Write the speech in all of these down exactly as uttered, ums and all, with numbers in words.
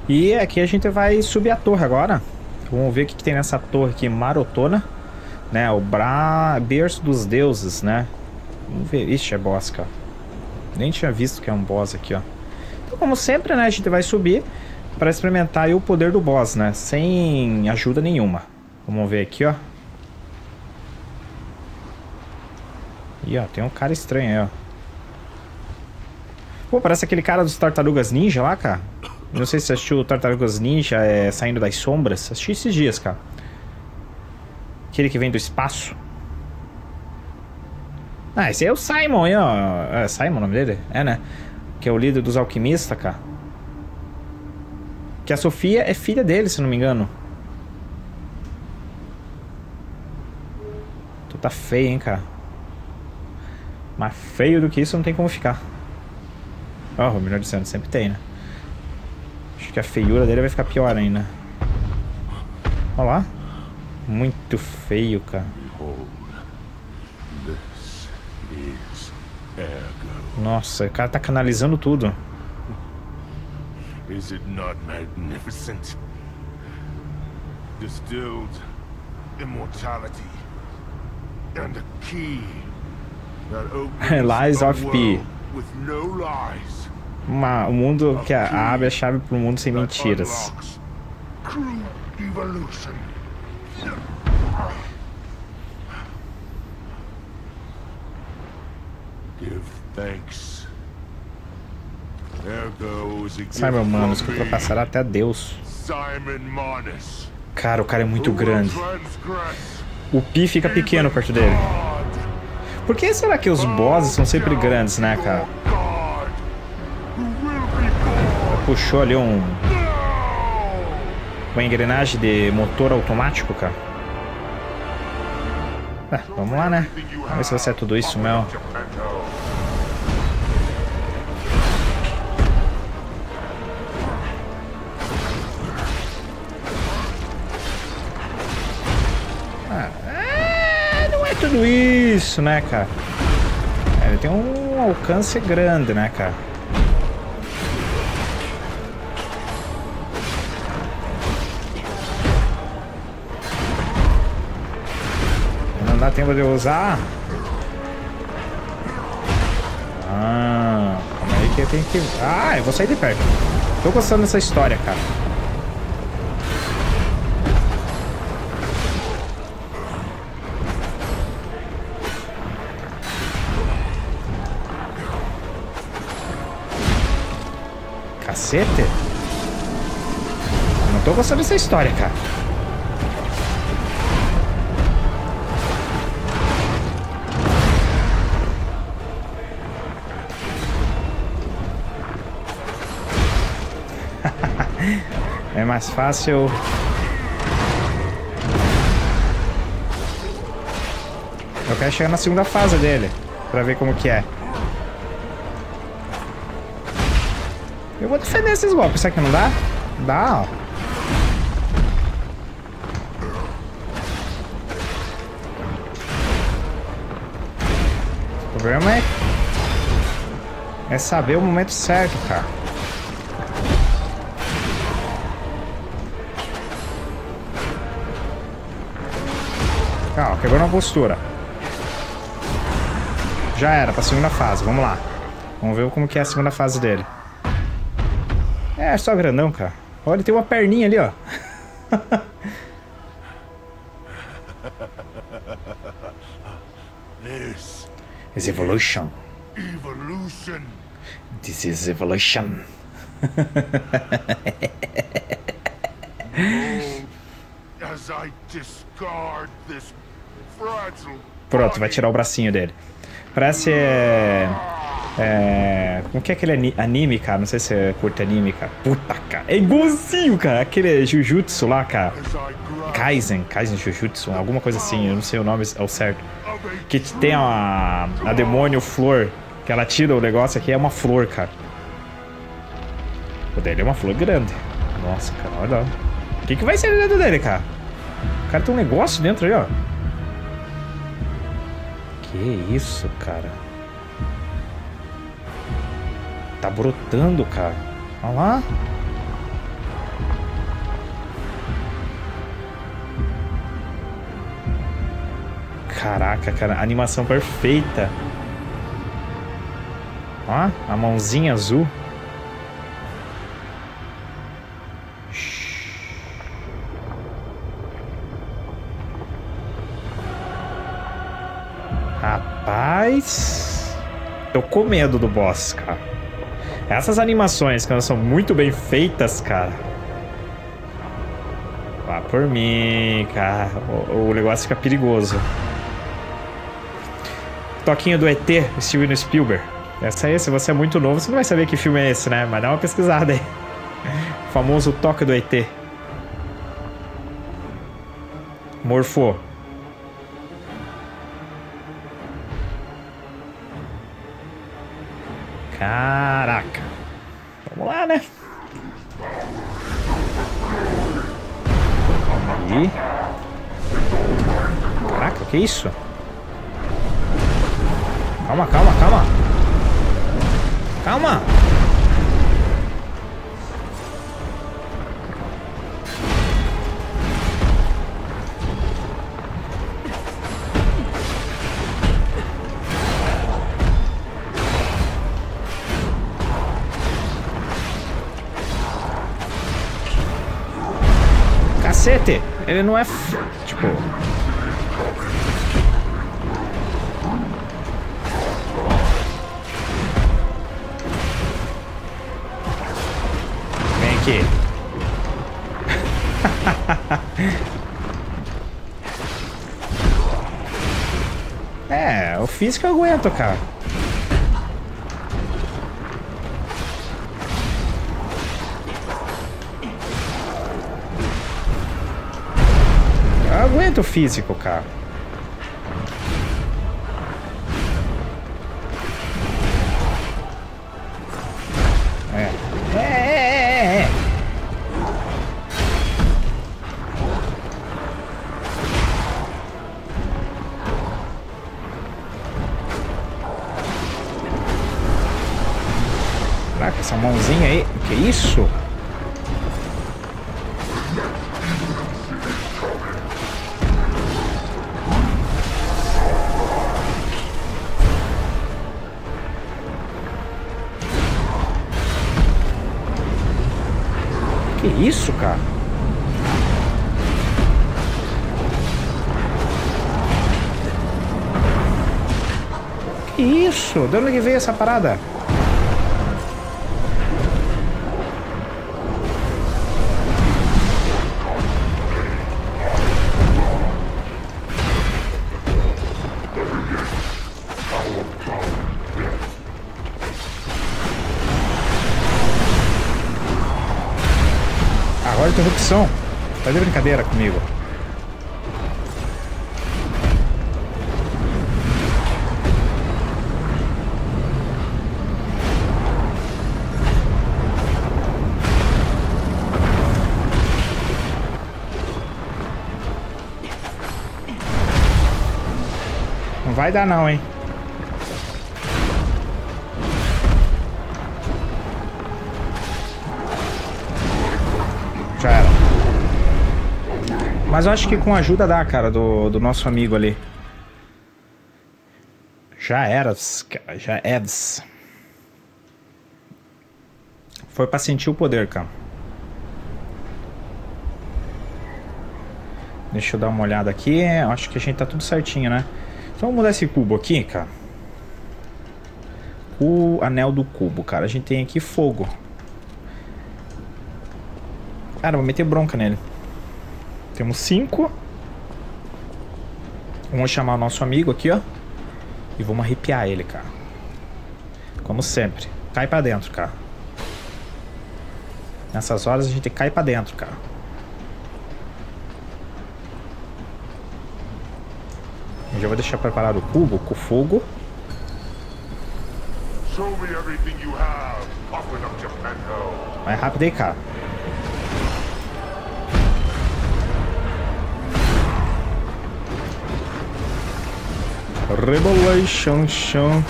E aqui a gente vai subir a torre agora. Vamos ver o que, que tem nessa torre aqui marotona, né? O Bra... berço dos deuses, né? Vamos ver. Ixi, é boss, cara. Nem tinha visto que é um boss aqui, ó. Então, como sempre, né? A gente vai subir para experimentar aí o poder do boss, né? Sem ajuda nenhuma. Vamos ver aqui, ó. Ih, ó, tem um cara estranho aí, ó. Pô, parece aquele cara dos Tartarugas Ninja lá, cara. Não sei se você assistiu o Tartarugas Ninja é, Saindo das Sombras. Assisti esses dias, cara. Aquele que vem do espaço. Ah, esse aí é o Simon aí, ó. É Simon o nome dele? É, né? Que é o líder dos alquimistas, cara. Que a Sofia é filha dele, se não me engano. Tu tá feio, hein, cara. Mais feio do que isso não tem como ficar. Ó, oh, o melhor dizendo, sempre tem, né? Acho que a feiura dele vai ficar pior ainda. Olha lá. Muito feio, cara. Nossa, o cara tá canalizando tudo. Is it not magnificent? Distilled immortality and a key that opens Lies of a P. world with no lies. Uma, um mundo que a, abre a chave pro mundo sem mentiras. True evolution. Give thanks. There goes a gift Simon Manus, que from me, ultrapassará até Deus. Simon Manus. Cara, o cara é muito Who will grande. transgress O Pi fica pequeno perto dele. God. Por que será que os bosses são sempre grandes, né, cara? God, who will be born. Puxou ali um... uma engrenagem de motor automático, cara. Ah, vamos lá, né? Vamos ver se vai ser tudo isso mesmo. Ah, é, não é tudo isso, né, cara? É, ele tem um alcance grande, né, cara? Não dá tempo de usar. Ah, calma aí que eu tenho que... Ah, eu vou sair de perto. Tô gostando dessa história, cara. Cacete. Não tô gostando dessa história, cara. É mais fácil. Eu quero chegar na segunda fase dele pra ver como que é. Eu vou defender esses golpes, será que não dá? Dá, ó. O problema é... é saber o momento certo, cara. Calma, quebrou na postura. Já era, pra segunda fase, vamos lá. Vamos ver como que é a segunda fase dele. É, só grandão, cara. Olha, tem uma perninha ali, ó. This Is evolution. evolution. This is evolution. As I discard this fragile. Pronto, vai tirar o bracinho dele. Parece... É... É... Como que é aquele anime, cara? Não sei se você curte anime, cara. Puta, cara. É igualzinho, cara. Aquele Jujutsu lá, cara. Kaizen. Kaizen Jujutsu. Alguma coisa assim. Eu não sei o nome ao certo. Que tem a... A demônio flor. Que ela tira o negócio aqui. É uma flor, cara. O dele é uma flor grande. Nossa, cara. Olha lá. O que que vai ser dentro dele, cara? O cara tem um negócio dentro aí, ó. Que isso, cara. Tá brotando, cara. Olha lá. Caraca, cara, animação perfeita. Ó, a mãozinha azul. Rapaz, tô com medo do boss, cara. Essas animações, quando são muito bem feitas, cara. Vá por mim, cara. O, o negócio fica perigoso. Toquinho do E T, Steven Spielberg. Essa aí, se você é muito novo, você não vai saber que filme é esse, né? Mas dá uma pesquisada aí. O famoso toque do E T. Morfo. Caraca. Vamos lá, né? Aí. Caraca, que isso? Calma, calma, calma. Calma. Cacete, ele não é f... tipo... Vem aqui. É, o físico eu aguento, cara. Eu aguento o físico, cara. É. É, é, é, é. Caraca, essa mãozinha aí. Que isso? Que isso, cara? Que isso? De onde que veio essa parada? Agora interrupção. Tá de brincadeira comigo. Não vai dar não, hein? Já era. Mas eu acho que com a ajuda dá, cara, do, do nosso amigo ali. Já era, cara, já é. Foi pra sentir o poder, cara. Deixa eu dar uma olhada aqui. Acho que a gente tá tudo certinho, né? Então vamos mudar esse cubo aqui, cara. O anel do cubo, cara. A gente tem aqui fogo. Cara, vou meter bronca nele. Temos cinco. Vamos chamar o nosso amigo aqui, ó. E vamos arrepiar ele, cara. Como sempre. Cai pra dentro, cara. Nessas horas a gente cai pra dentro, cara. Eu já vou deixar preparado o cubo com fogo. Vai rápido aí, cara. Rebolation, chão.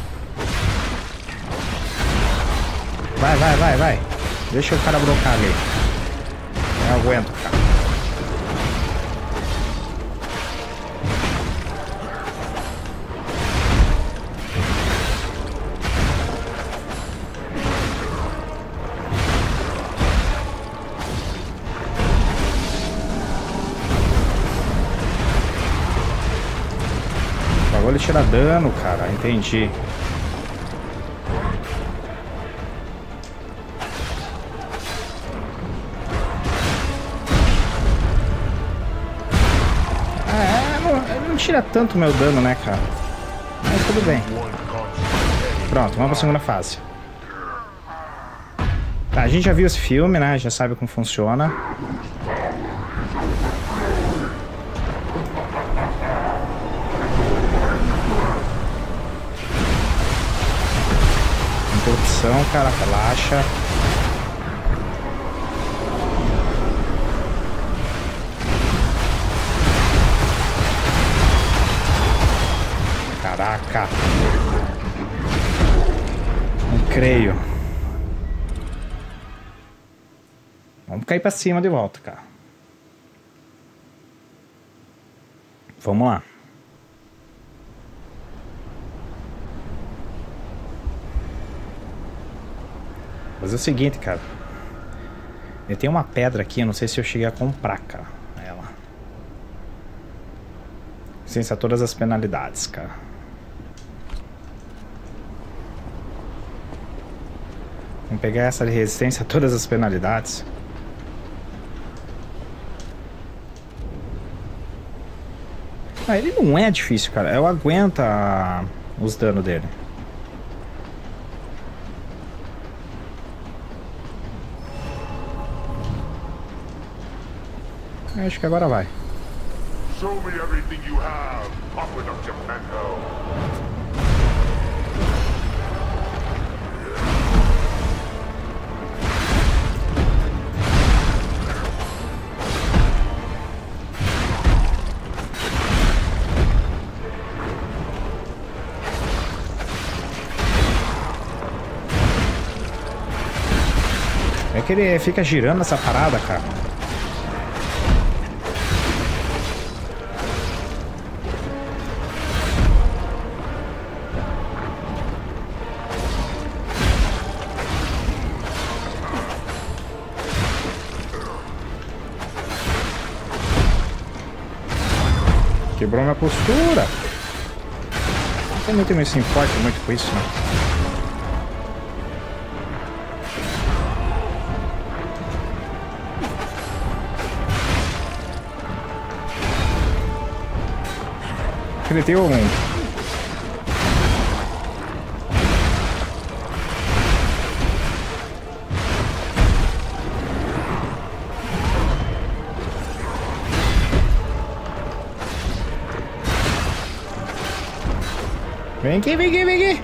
Vai, vai, vai, vai. Deixa o cara broncar ali. Eu aguento, cara. Ou ele tira dano, cara. Entendi. É, não, ele não tira tanto meu dano, né, cara? Mas tudo bem. Pronto, vamos pra segunda fase. Tá, a gente já viu esse filme, né? Já sabe como funciona. Interrupção, cara, relaxa. Caraca. Não creio. Vamos cair pra cima de volta, cara. Vamos lá. Vou fazer o seguinte, cara. Eu tenho uma pedra aqui, eu não sei se eu cheguei a comprar, cara. Ela. Licença todas as penalidades, cara. Vamos pegar essa de resistência a todas as penalidades. Ah, ele não é difícil, cara. Eu aguento a... os danos dele. Eu acho que agora vai. Show me everything you have, Aqueduct Geppetto. É que ele fica girando essa parada, cara. Quebrou minha postura. Eu não me se importa muito com isso, né? Ele tem um... Vem aqui, vem aqui, vem aqui.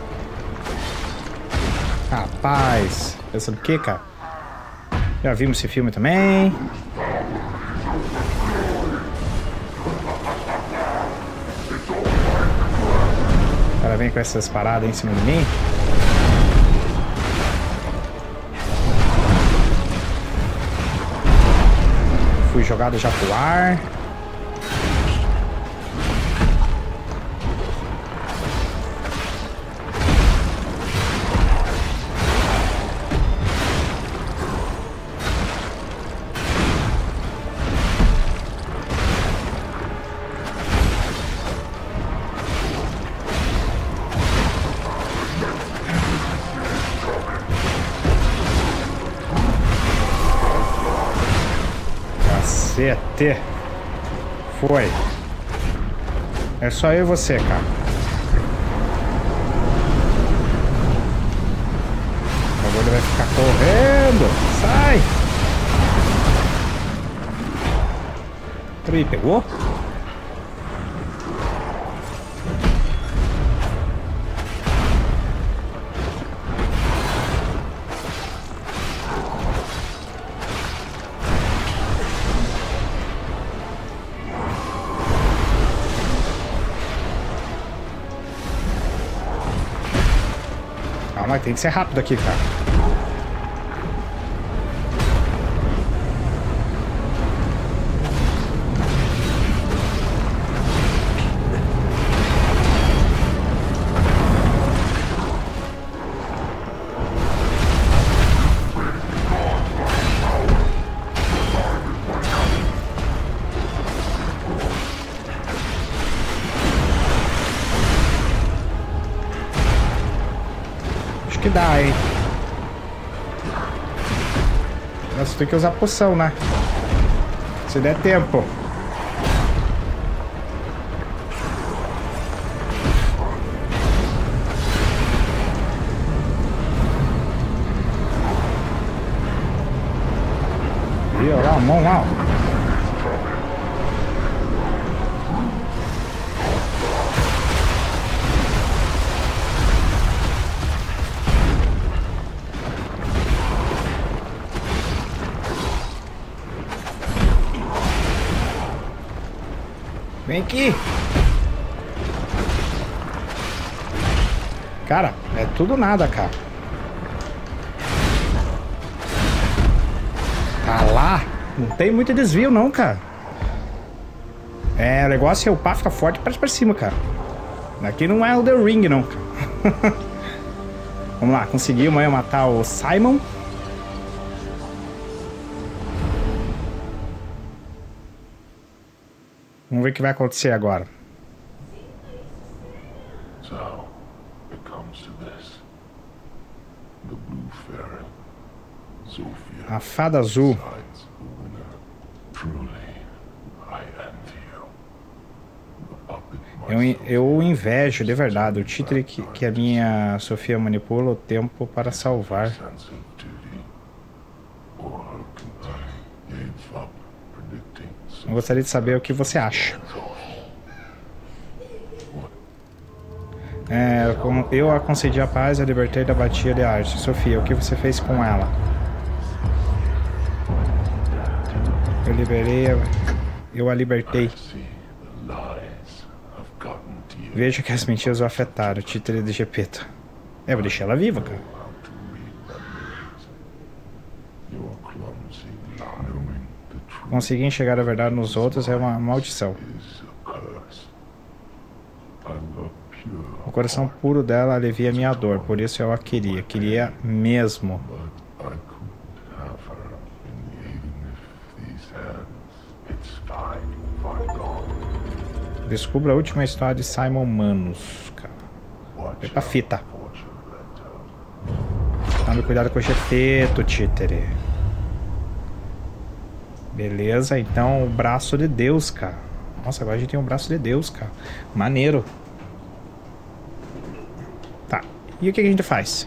Rapaz, pensando o que, cara? Já vimos esse filme também. O cara vem com essas paradas em cima de mim. Fui jogado já pro ar. Cacete. Foi. É só eu e você, cara. Agora ele vai ficar correndo. Sai. Ih, pegou? Calma, tem que ser rápido aqui, cara. que dá, hein? Nossa, tem que usar poção, né? Se der tempo. Ih, olha lá, mão lá. Vem aqui. Cara, é tudo nada, cara. Tá lá. Não tem muito desvio, não, cara. É, o negócio é o pá fica forte e parece pra cima, cara. Aqui não é o The Ring, não, cara. Vamos lá, conseguimos aí matar o Simon. Vamos ver o que vai acontecer agora. So, it comes to this. The Blue Fairy, Sophia, A fada azul. decides the winner. Truly, I envy you. The puppet Eu, myself eu invejo, de verdade, o títere que, que a minha Sofia manipula o tempo para salvar. sense of duty. Or I gave up predicting Eu gostaria de saber o que você acha. É, como eu a concedi a paz e a libertei da batia de arte. Sofia, o que você fez com ela? Eu liberei, a- eu a libertei. see the lies have gotten to you. Veja que as mentiras o afetaram, títere de Geppetto. É, eu vou deixar ela viva, cara. How to read memories. You're clumsy, knowing the truth Conseguir enxergar a verdade nos outros é uma maldição. is a curse. I'm a pure, O coração puro dela alivia minha dor, por isso eu a queria. Queria mesmo. but I couldn't have her. And even if these hands, it's fine, fine gone. Descubra a última história de Simon Manus, cara. Watch Epa, fita. fortune letter. Tome cuidado com o Geppetto, títere. Beleza, então o braço de Deus, cara. Nossa, agora a gente tem um braço de Deus, cara. Maneiro. Tá, e o que a gente faz?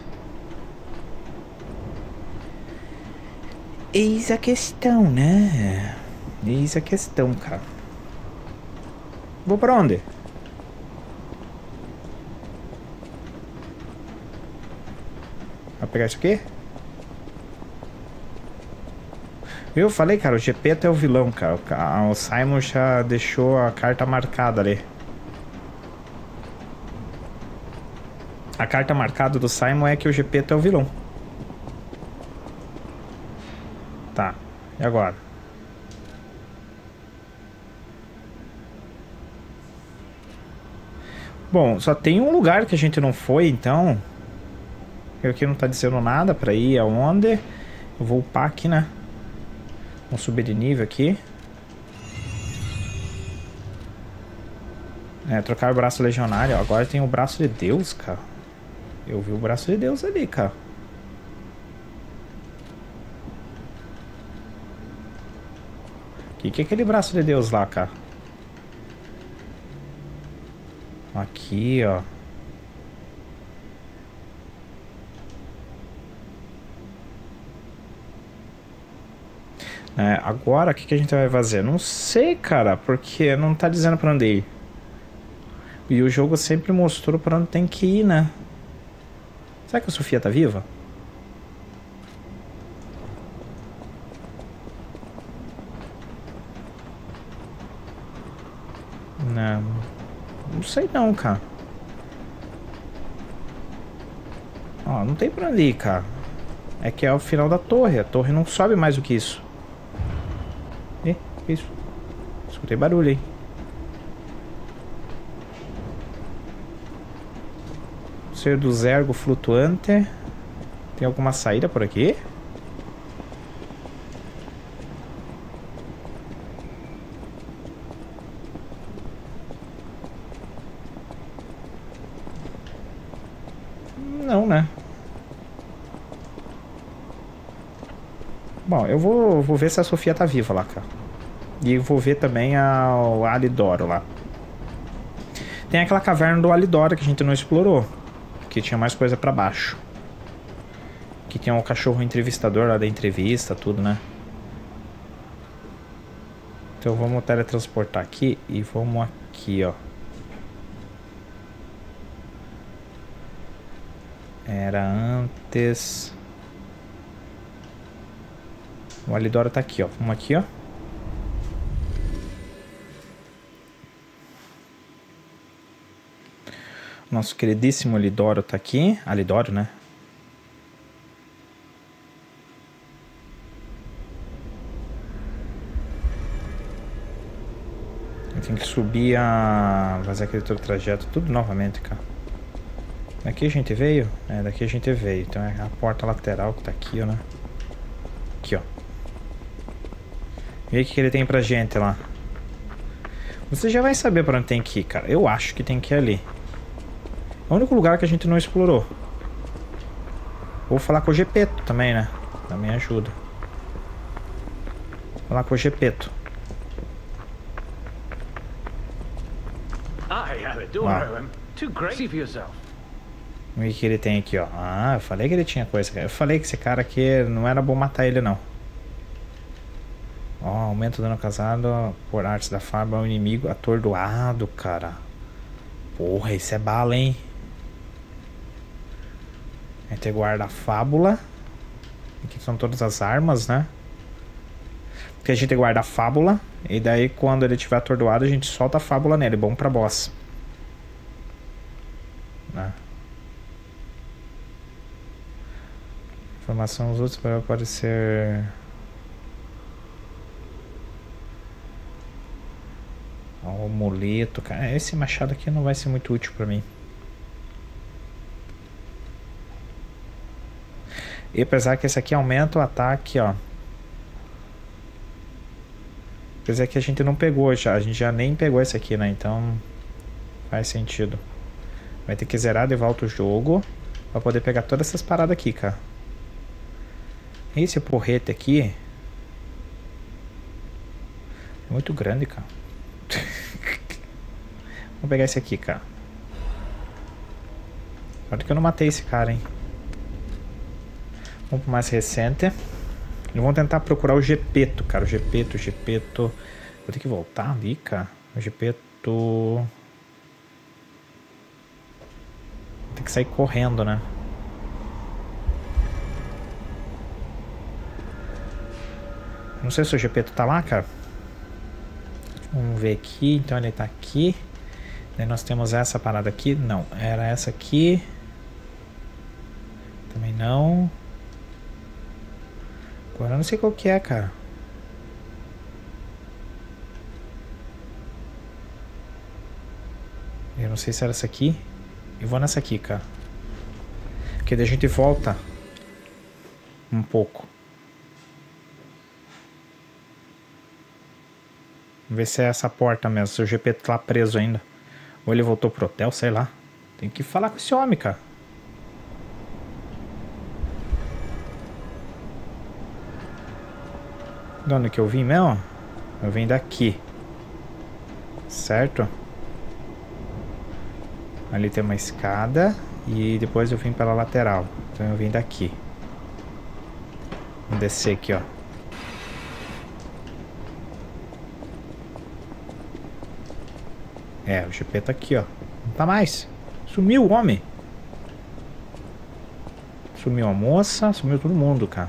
Eis a questão, né? Eis a questão, cara. Vou pra onde? Vai pegar isso aqui? Eu falei, cara, o Geppetto é o vilão, cara. O ca- O Simon já deixou a carta marcada ali. A carta marcada do Simon é que o Geppetto é o vilão. Tá, e agora? Bom, só tem um lugar que a gente não foi, então. Eu aqui não tá dizendo nada pra ir aonde. Eu vou upar aqui, né? Vamos subir de nível aqui. É, trocar o braço legionário. Agora tem o braço de Deus, cara. Eu vi o braço de Deus ali, cara. O que, que é aquele braço de Deus lá, cara? Aqui, ó. É, agora, o que, que a gente vai fazer? Não sei, cara, porque não tá dizendo pra onde ir. E o jogo sempre mostrou pra onde tem que ir, né? Será que a Sofia tá viva? Não. Não sei não, cara. Ó, não tem pra onde ir, cara. É que é o final da torre. A torre não sobe mais do que isso. Ih, que isso? Escutei barulho, hein? Ser do Zergo flutuante. Tem alguma saída por aqui? Não, né? Bom, eu vou, vou ver se a Sofia tá viva lá, cara. E vou ver também a, o Alidoro lá. Tem aquela caverna do Alidoro que a gente não explorou. Que tinha mais coisa pra baixo. Que tinha um cachorro entrevistador lá da entrevista, tudo, né? Então vamos teletransportar aqui e vamos aqui, ó. Era antes... O Alidoro tá aqui, ó. Vamos aqui, ó. Nosso queridíssimo Alidoro tá aqui. Alidoro, né? Eu tenho que subir a... fazer aquele todo trajeto tudo novamente, cara. Daqui a gente veio? É, daqui a gente veio. Então é a porta lateral que tá aqui, ó, né? Aqui, ó. E aí o que ele tem pra gente lá? Você já vai saber pra onde tem que ir, cara. Eu acho que tem que ir ali. É o único lugar que a gente não explorou. Vou falar com o Gepeto também, né? Também ajuda. Vou falar com o Gepeto. I adore him. Too crazy for yourself. O que ele tem aqui, ó. Ah, eu falei que ele tinha coisa. Eu falei que esse cara aqui não era bom matar ele, não. Ó, aumenta o dano causado por artes da fábula ao inimigo atordoado, cara. Porra, isso é bala, hein? A gente guarda a fábula. Aqui são todas as armas, né? Porque a gente guarda a fábula. E daí quando ele estiver atordoado a gente solta a fábula nele. Bom pra boss, né? Informação dos outros vai aparecer. O amuleto, cara. Esse machado aqui não vai ser muito útil pra mim. E apesar que esse aqui aumenta o ataque, ó. Apesar que a gente não pegou já. A gente já nem pegou esse aqui, né? Então faz sentido. Vai ter que zerar de volta o jogo pra poder pegar todas essas paradas aqui, cara. Esse porrete aqui é muito grande, cara. Vamos pegar esse aqui, cara. Olha que eu não matei esse cara, hein. Vamos pro mais recente. E vamos tentar procurar o Gepeto, cara. O Gepeto, o Gepeto. Vou ter que voltar ali, cara. O Gepeto. Vou ter que sair correndo, né? Não sei se o Gepeto tá lá, cara. Vamos ver aqui. Então ele tá aqui. Daí nós temos essa parada aqui. Não, era essa aqui. Também não. Agora eu não sei qual que é, cara. Eu não sei se era essa aqui. Eu vou nessa aqui, cara. Porque daí a gente volta um pouco. Vamos ver se é essa porta mesmo. Se o G P tá preso ainda. Ou ele voltou pro hotel, sei lá. Tem que falar com esse homem, cara. De onde que eu vim mesmo? Eu vim daqui. Certo? Ali tem uma escada. E depois eu vim pela lateral. Então eu vim daqui. Vamos descer aqui, ó. É, o G P tá aqui, ó. Não tá mais. Sumiu o homem. Sumiu a moça. Sumiu todo mundo, cara.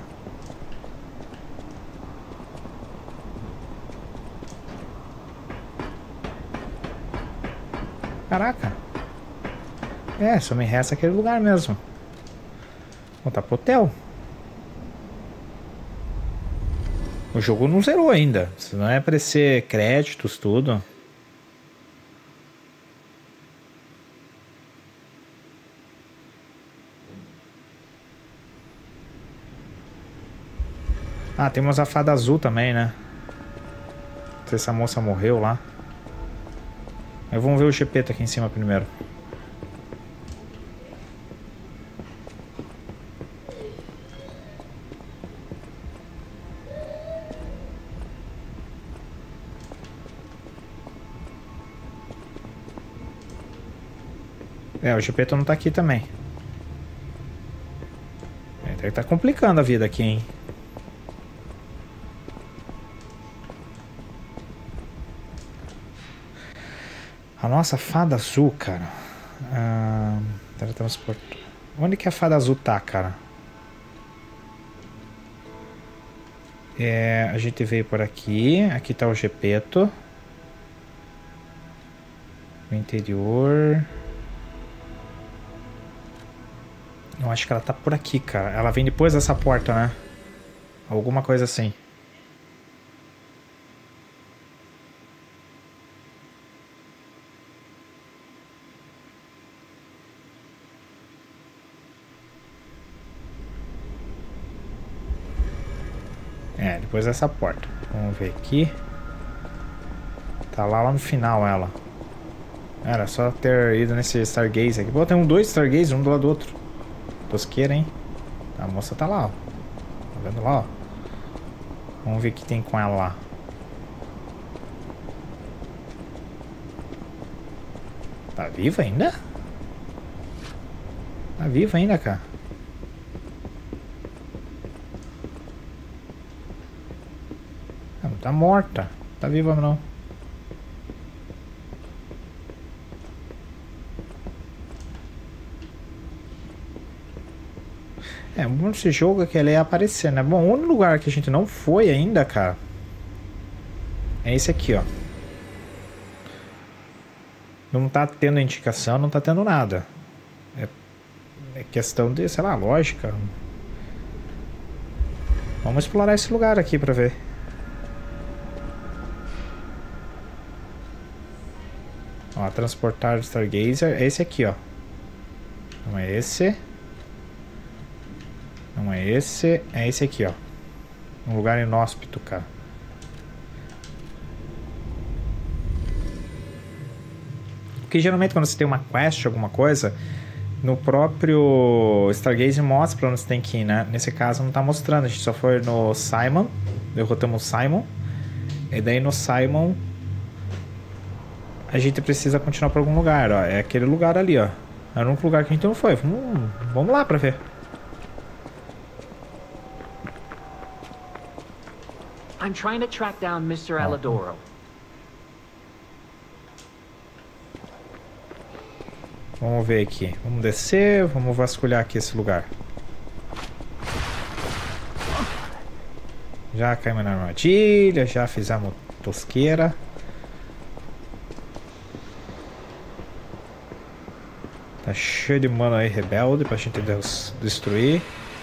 Caraca. É, só me resta aquele lugar mesmo. Voltar pro hotel. O jogo não zerou ainda. Se não é aparecer créditos, tudo. Ah, temos a fada azul também, né? Não sei se essa moça morreu lá. Mas vamos ver o G P aqui em cima primeiro. É, o Gepeto não tá aqui também. É, tá complicando a vida aqui, hein? A nossa fada azul, cara. Ah, teletransporte. Onde que a fada azul tá, cara? É, a gente veio por aqui. Aqui tá o Gepeto. No interior. Eu acho que ela tá por aqui, cara. Ela vem depois dessa porta, né? Alguma coisa assim. É, depois dessa porta. Vamos ver aqui. Tá lá, lá no final ela. Era só ter ido nesse Stargaze aqui. Pô, tem um dois Stargaze, um do lado do outro. Tosqueira, hein? A moça tá lá, ó. Tá vendo lá, ó? Vamos ver o que tem com ela lá. Tá viva ainda? Tá viva ainda, cara. Não, tá morta. Tá viva não. É, um bom desse jogo é que ele ia aparecer, né? Bom, o único lugar que a gente não foi ainda, cara, é esse aqui, ó. Não tá tendo indicação, não tá tendo nada. É, é questão de, sei lá, lógica. Vamos explorar esse lugar aqui pra ver. Ó, transportar Stargazer. É esse aqui, ó. Não é esse. Não é esse. É esse aqui, ó. Um lugar inóspito, cara. Porque geralmente quando você tem uma quest, alguma coisa, no próprio Stargazer mostra pra onde você tem que ir, né? Nesse caso não tá mostrando. A gente só foi no Simon. Derrotamos o Simon. E daí no Simon a gente precisa continuar pra algum lugar, ó. É aquele lugar ali, ó. É o único lugar que a gente não foi. Vamos, vamos lá pra ver. I'm trying to track down mister Aladoro. Vamos ver aqui. Vamos descer, vamos vasculhar aqui esse lugar. Já caímos na armadilha, já fizemos tosqueira. Tá cheio de mano aí rebelde pra gente des destruir.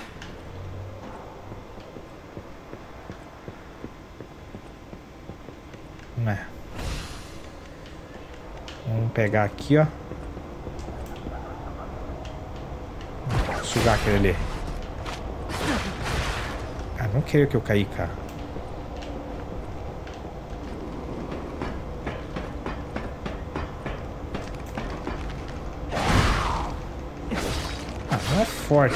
É. Vamos pegar aqui, ó. Vou sugar aquele ali. Ah, não queria que eu caí, cara. Ah, não é forte.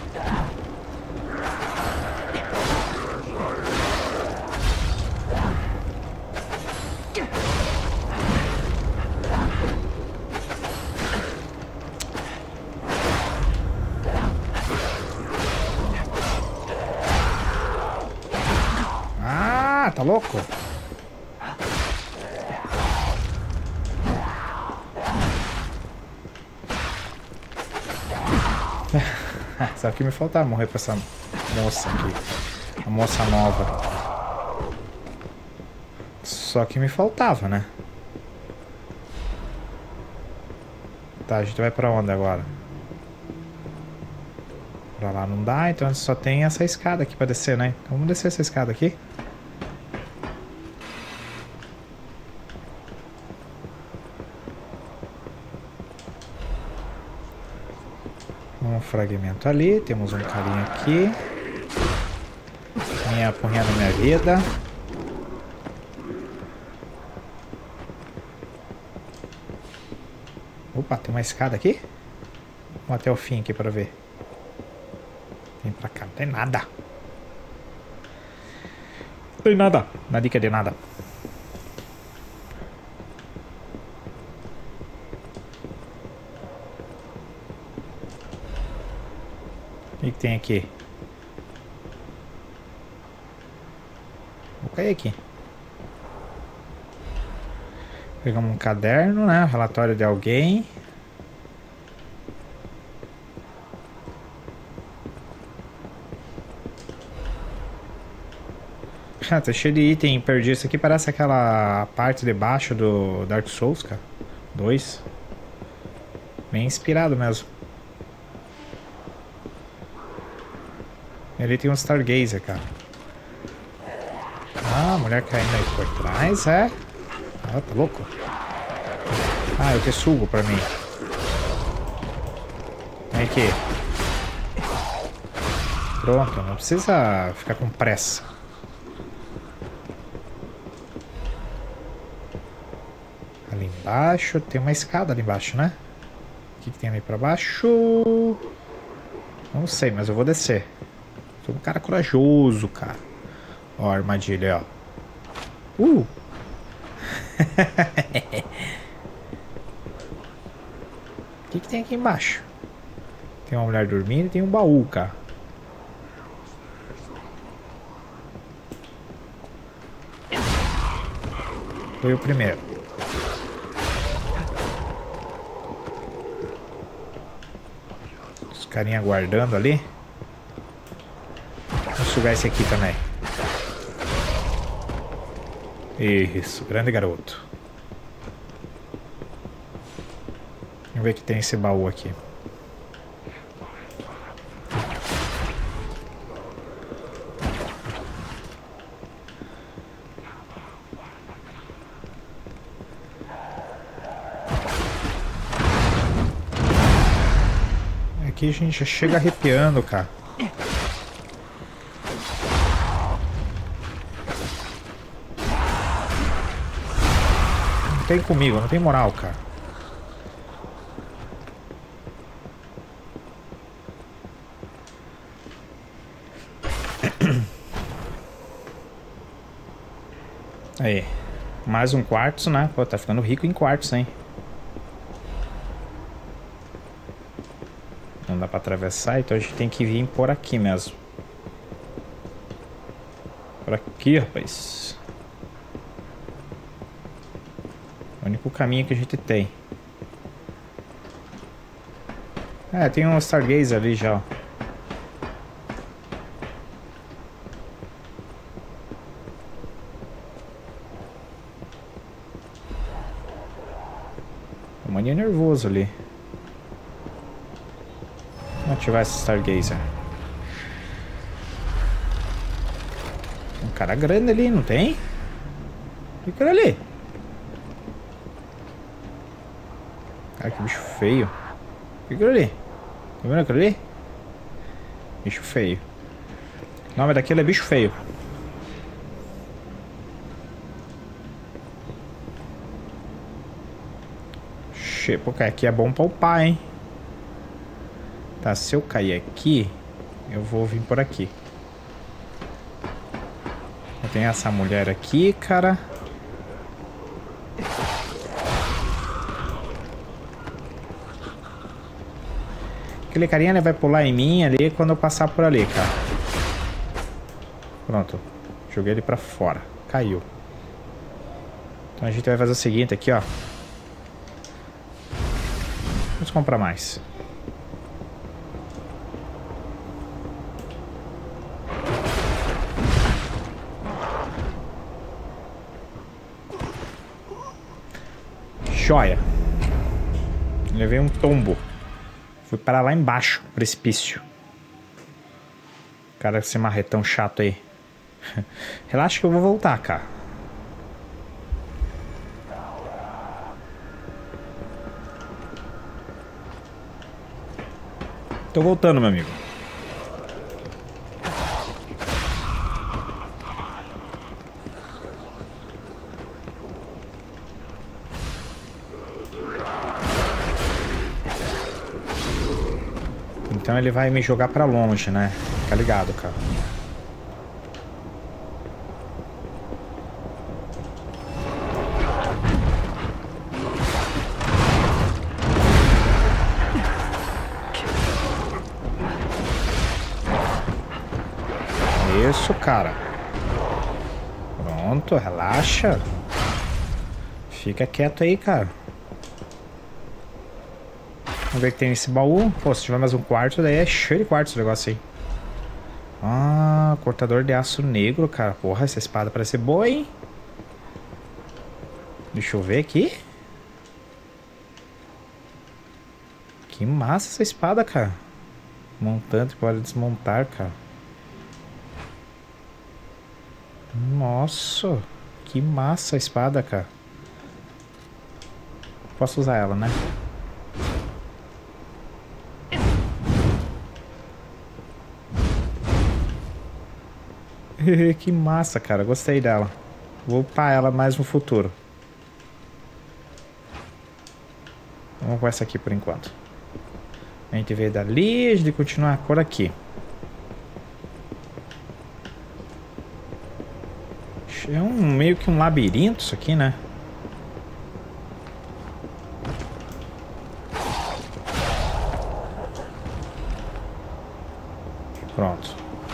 Tá louco? Sabe o que me faltava? Morrer pra essa moça aqui. A moça nova. Só que me faltava, né? Tá, a gente vai pra onde agora? Pra lá não dá, então a gente só tem essa escada aqui pra descer, né? Então vamos descer essa escada aqui. Um fragmento ali, temos um carinha aqui. Minha porrinhando minha vida. Opa, tem uma escada aqui? Vamos até o fim aqui para ver. Vem pra cá, não tem nada. Não tem nada. Na dica de nada. que, que tem aqui? Vou cair aqui. Pegamos um caderno, né? Relatório de alguém. Ah, tá cheio de item perdido. Isso aqui parece aquela parte de baixo do Dark Souls, cara. Dois. Bem inspirado mesmo. Ali tem um Stargazer, cara. Ah, a mulher caindo aí por trás, é? Ah, tá louco? Ah, eu te sugo pra mim. Vem aqui. Pronto, não precisa ficar com pressa. Ali embaixo, tem uma escada ali embaixo, né? O que, que tem ali pra baixo? Não sei, mas eu vou descer. Sou um cara corajoso, cara. Ó, a armadilha, ó. Uh! O que, que tem aqui embaixo? Tem uma mulher dormindo e tem um baú, cara. Foi o primeiro. Os carinha guardando ali. Vou sugar esse aqui também. Isso, grande garoto. Vamos ver que tem esse baú aqui. Aqui a gente já chega arrepiando, cara. Não tem comigo, não tem moral, cara. Aí, mais um quartzo, né? Pô, tá ficando rico em quartzo, hein? Não dá pra atravessar, então a gente tem que vir por aqui mesmo. Por aqui, rapaz. O único caminho que a gente tem. É, tem um Stargazer ali já, ó. O maninho é nervoso ali. Vamos ativar esse Stargazer. Um cara grande ali, não tem? E aquele ali? Cara, que bicho feio. E aquele ali? Tá vendo aquele ali? Bicho feio. O nome daquele é bicho feio. Porque aqui é bom poupar, hein? Tá, se eu cair aqui, eu vou vir por aqui. Tem essa mulher aqui, cara. Aquele carinha, ele vai pular em mim ali quando eu passar por ali, cara. Pronto. Joguei ele pra fora. Caiu. Então a gente vai fazer o seguinte aqui, ó. Vamos comprar mais. Joia. Levei um tombo. Fui parar lá embaixo, precipício. Cara, esse marretão chato aí. Relaxa que eu vou voltar, cara. Tô voltando, meu amigo. Então ele vai me jogar pra longe, né? Fica ligado, cara. Isso, cara. Pronto, relaxa. Fica quieto aí, cara. Vamos ver o que tem nesse baú. Pô, se tiver mais um quarto, daí é cheio de quartos esse negócio aí. Ah, cortador de aço negro, cara. Porra, essa espada parece ser boa, hein? Deixa eu ver aqui. Que massa essa espada, cara. Montante pode desmontar, cara. Nossa, que massa a espada, cara. Posso usar ela, né? Que massa, cara. Gostei dela. Vou upar ela mais no futuro. Vamos com essa aqui por enquanto. A gente veio dali, a gente continua por aqui. É um meio que um labirinto isso aqui, né? Pronto.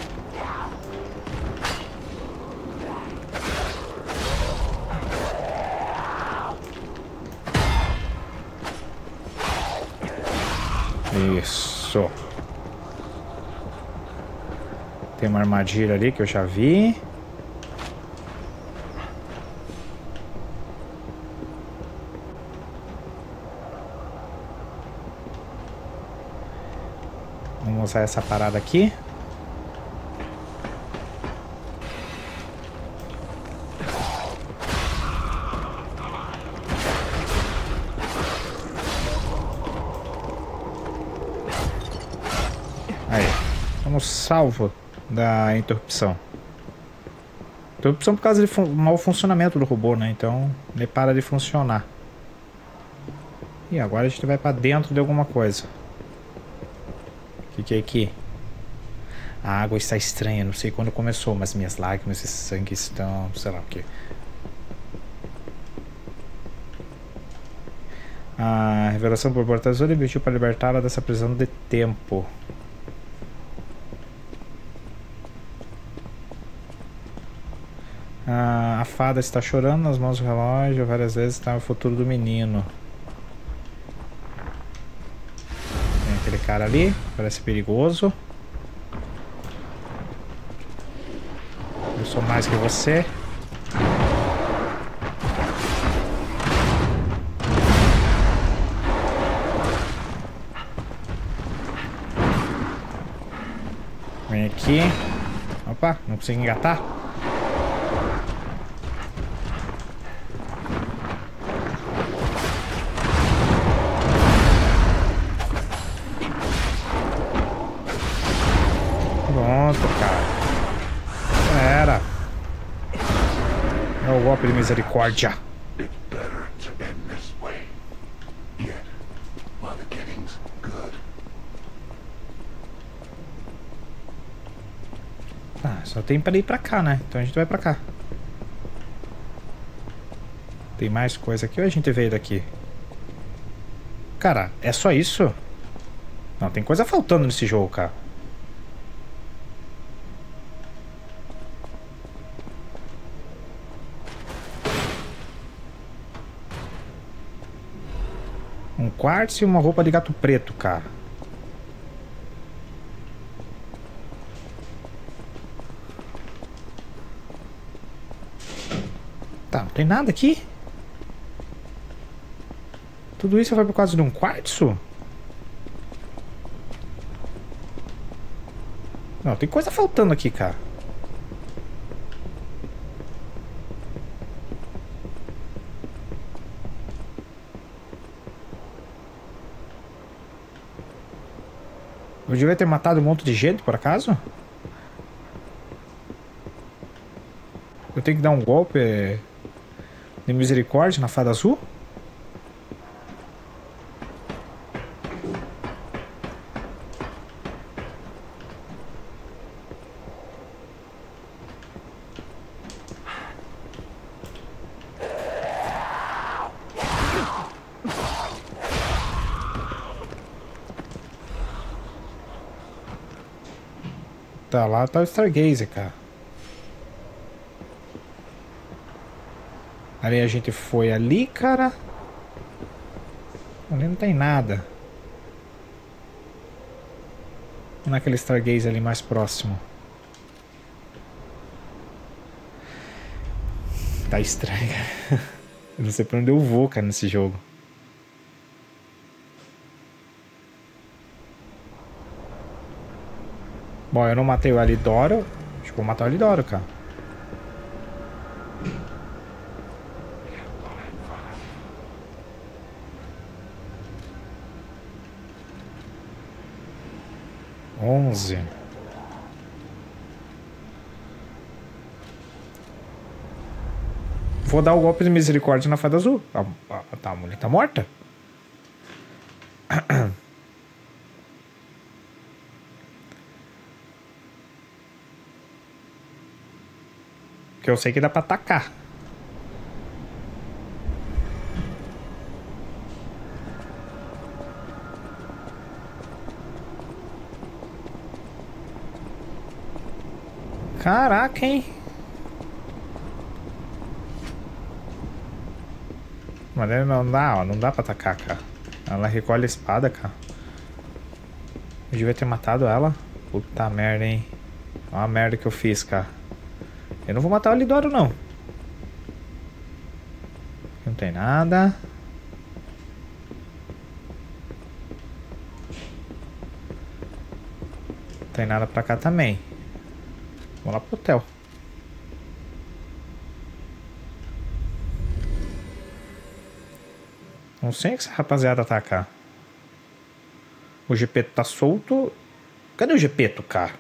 Isso. Tem uma armadilha ali que eu já vi. Vamos usar essa parada aqui. Aí, vamos salvo da interrupção. Interrupção por causa do fun mau funcionamento do robô, né? Então ele para de funcionar. E agora a gente vai pra dentro de alguma coisa. O que, que é aqui? A água está estranha, não sei quando começou, mas minhas lágrimas e sangue estão... sei lá o que. A revelação por portador emitiu para libertá-la dessa prisão de tempo. Ah, a fada está chorando nas mãos do relógio. Várias vezes está o futuro do menino. Tem aquele cara ali, parece perigoso. Eu sou mais que você. Vem aqui. Opa, não consigo engatar. Pronto, cara. Era. É o golpe de misericórdia. Ah, só tem para ir pra cá, né? Então a gente vai pra cá. Tem mais coisa aqui ou a gente veio daqui? Cara, é só isso? Não, tem coisa faltando nesse jogo, cara. Um quartzo e uma roupa de gato preto, cara. Tá, não tem nada aqui. Tudo isso foi por causa de um quartzo? Não, tem coisa faltando aqui, cara. Eu devia ter matado um monte de gente, por acaso? Eu tenho que dar um golpe de misericórdia na fada azul? Tá, lá tá o Stargazer, cara. Ali a gente foi ali, cara. Ali não tem nada. Naquele Stargaze ali mais próximo. Tá estranho, cara. Eu não sei pra onde eu vou, cara, nesse jogo. Bom, eu não matei o Alidoro. Acho que vou matar o Alidoro, cara. Onze. Vou dar o golpe de misericórdia na fada azul. A, a, a, a mulher tá morta? Que eu sei que dá pra atacar. Caraca, hein? Mas não dá, ó. Não dá pra atacar, cara. Ela recolhe a espada, cara. Eu devia ter matado ela. Puta merda, hein? Olha a merda que eu fiz, cara. Eu não vou matar o Alidoro, não. Não tem nada. Não tem nada pra cá também. Vamos lá pro hotel. Não sei o que essa rapaziada tá cá. O Gepeto tá solto. Cadê o Gepeto, cara?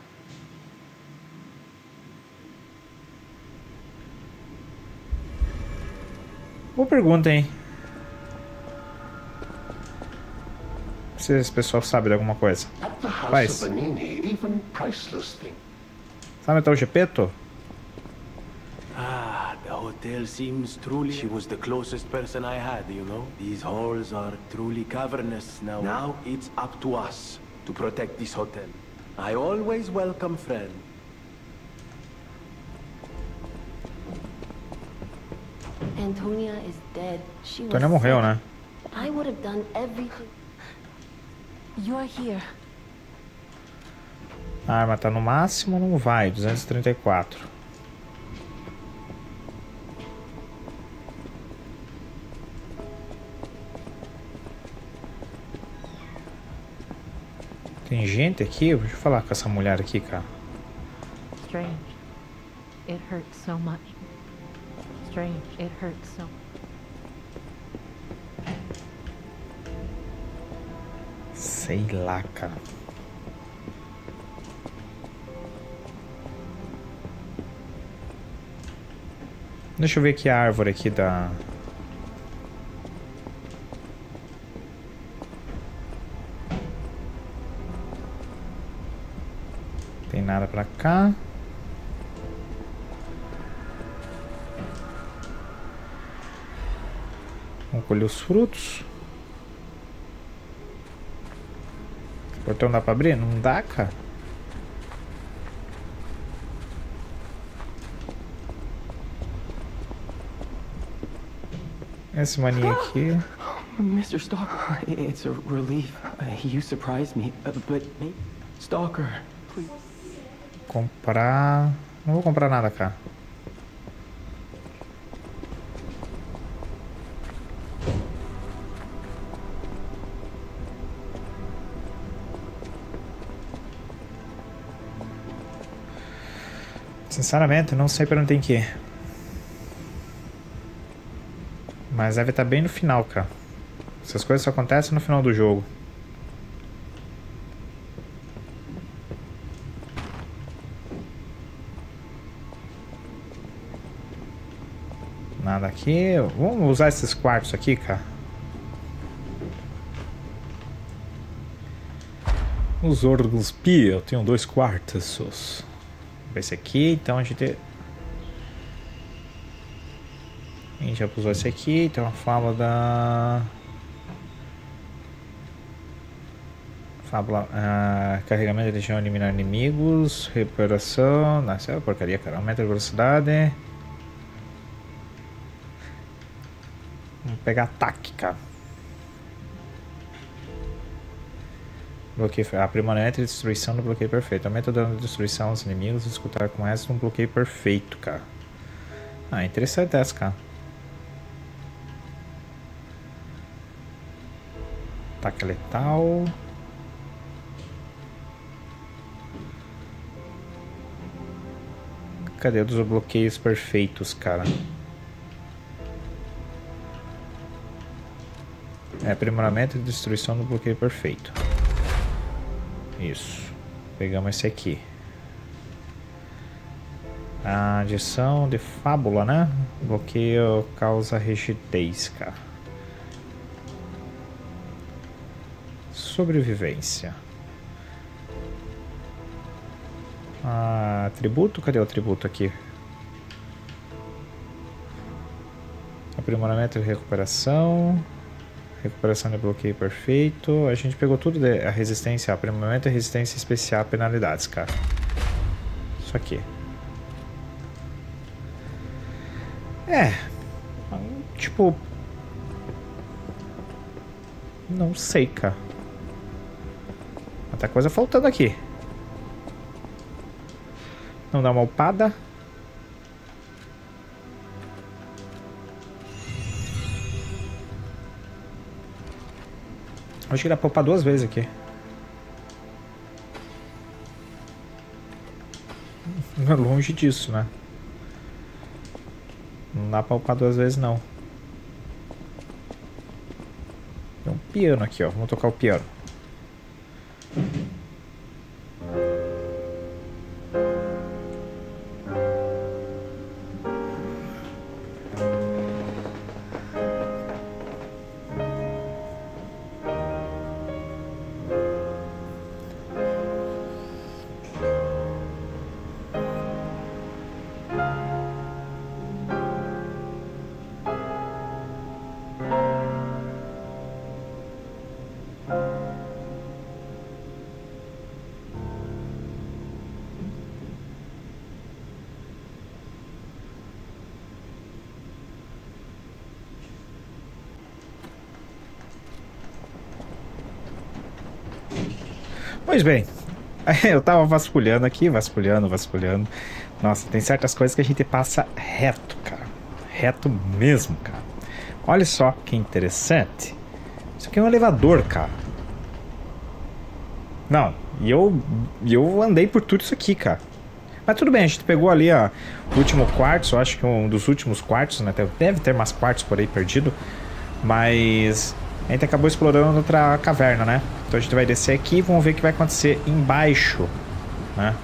Boa pergunta, hein? Se esse pessoal sabe de alguma coisa. Faz. Sabe onde tá o Gepeto? Ah, the hotel seems truly... She was the closest person I had, you know? These halls are truly cavernous now. Now it's up to us to protect this hotel. I always welcome friends. Antonia is dead. She was Antônia morreu, né? I would have done everything. You're here. A arma tá no máximo, não vai. duzentos e trinta e quatro. Tem gente aqui? Deixa eu falar com essa mulher aqui, cara. Strange. It hurts so much. Strange. It hurts so. Sei lá, cara. Deixa eu ver aqui a árvore aqui da... Tem nada pra cá. Vamos colher os frutos. O portão dá pra abrir? Não dá, cara. Esse maninho aqui. mister Stalker, it's a relief. Uh, you surprised me, uh, but maybe... Stalker, please. Comprar... Não vou comprar nada, cara. Sinceramente, não sei pra onde tem que ir. Mas deve estar bem no final, cara. Essas coisas só acontecem no final do jogo. Nada aqui. Vamos usar esses quartos aqui, cara. Os órgãos Pia, eu tenho dois quartos. Esse aqui, então a gente... A gente já usou esse aqui, tem uma fábula da... Fábula... Ah, carregamento de legião, eliminar inimigos, recuperação... Nossa, é uma porcaria, cara. Aumenta a velocidade... pegar ataque, cara. Bloqueio. Aprimoramento e destruição do bloqueio perfeito. Aumenta o dano de destruição aos inimigos. Escutar com essa um bloqueio perfeito, cara. Ah, interessante essa, cara. Ataque letal. Cadê os bloqueios perfeitos, cara? É aprimoramento e destruição do bloqueio perfeito. Isso. Pegamos esse aqui. A adição de fábula, né? Bloqueio causa rigidez, cara. Sobrevivência. Ah, atributo? Cadê o atributo aqui? Aprimoramento e recuperação. Recuperação de bloqueio perfeito. A gente pegou tudo de a resistência, aprimoramento e resistência especial, penalidades, cara. Isso aqui. É. Tipo. Não sei, cara. Tá coisa faltando aqui. Não dá uma upada. Acho que dá pra upar duas vezes aqui. Não é longe disso, né? Não dá pra upar duas vezes, não. Tem um piano aqui, ó. Vamos tocar o piano. Pois bem, eu tava vasculhando aqui, vasculhando, vasculhando. Nossa, tem certas coisas que a gente passa reto, cara. Reto mesmo, cara. Olha só que interessante. Isso aqui é um elevador, cara. Não, e eu, eu andei por tudo isso aqui, cara. Mas tudo bem, a gente pegou ali ó, o último quartzo, eu acho que um dos últimos quartos, né? Deve ter mais quartos por aí perdido. Mas a gente acabou explorando outra caverna, né? Então a gente vai descer aqui e vamos ver o que vai acontecer embaixo, né?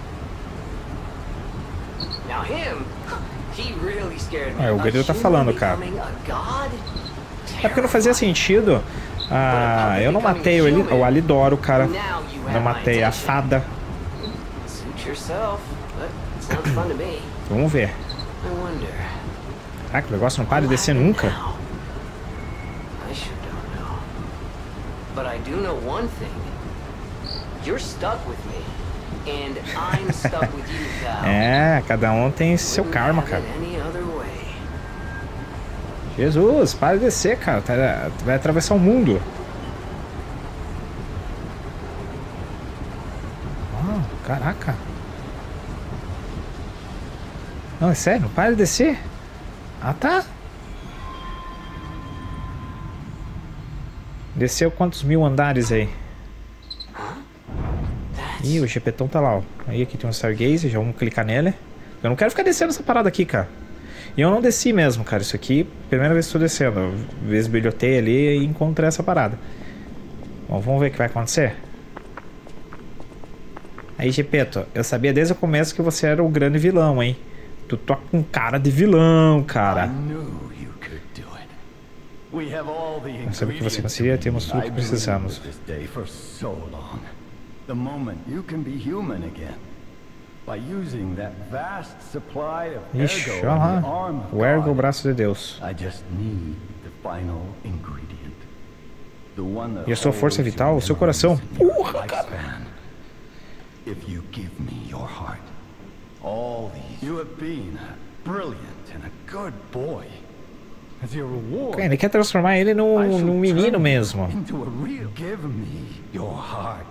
Ah, o Gadil tá falando, cara. É porque não fazia sentido. Ah, eu não matei o, Ali, o Alidoro, cara. Não matei a fada. Vamos ver. Caraca, o negócio não para de descer nunca. But I do know one thing. You're stuck with me, and I'm stuck with you, pal. É, cada um tem seu karma, cara. Jesus, para de descer, cara. Vai atravessar o mundo. Oh, caraca. Não, é sério, para de descer. Ah, tá. Desceu quantos mil andares aí? Ih, o Gepetão tá lá, ó. Aí aqui tem um Stargazer, já vamos clicar nele. Eu não quero ficar descendo essa parada aqui, cara. E eu não desci mesmo, cara. Isso aqui, primeira vez que estou descendo. Eu esbilhotei ali e encontrei essa parada. Bom, vamos ver o que vai acontecer. Aí, Gepeto, eu sabia desde o começo que você era o grande vilão, hein? Tu toca com cara de vilão, cara. Eu sabia que você conseguiria, temos tudo que precisamos. The moment you can be human again by using that vast supply of Ixi, ergo olha and the arm lá. of O ergo, o God. braço de Deus. I just need the final ingredient. The one that E a sua força holds vital, your o seu coração. memories in your Porra, cara. lifespan. If you give me your heart, all these you have been a brilliant and a good boy. As your reward, Ele quer transformar ele num, I shall num menino turn mesmo. into a real. Give me your heart.